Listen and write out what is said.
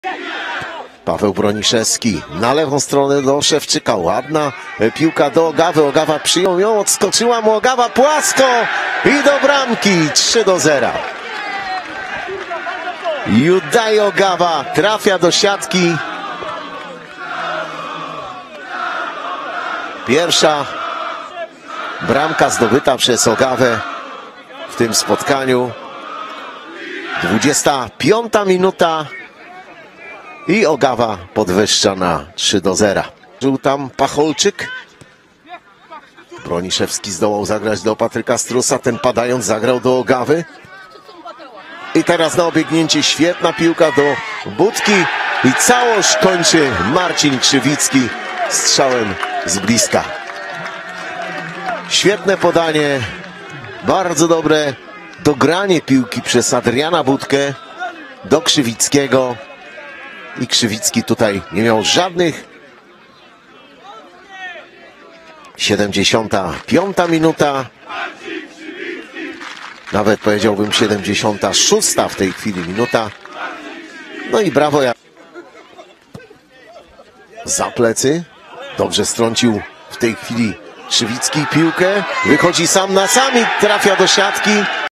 Paweł Broniszewski na lewą stronę do Szewczyka. Ładna piłka do Ogawy. Ogawa przyjął ją, odskoczyła mu Ogawa płasko i do bramki 3-0. Yudai Ogawa trafia do siatki. Pierwsza bramka zdobyta przez Ogawę w tym spotkaniu. 25 minuta i Ogawa podwyższa na 3-0. Żył tam Pacholczyk. Broniszewski zdołał zagrać do Patryka Strusa. Ten padając zagrał do Ogawy. I teraz na obiegnięcie świetna piłka do Budki. I całość kończy Marcin Krzywicki strzałem z bliska. Świetne podanie. Bardzo dobre dogranie piłki przez Adriana Budkę do Krzywickiego. I Krzywicki tutaj nie miał żadnych. 75 minuta. Nawet powiedziałbym 76 w tej chwili minuta. No i brawo. Za plecy. Dobrze strącił w tej chwili Krzywicki piłkę. Wychodzi sam na sam i trafia do siatki.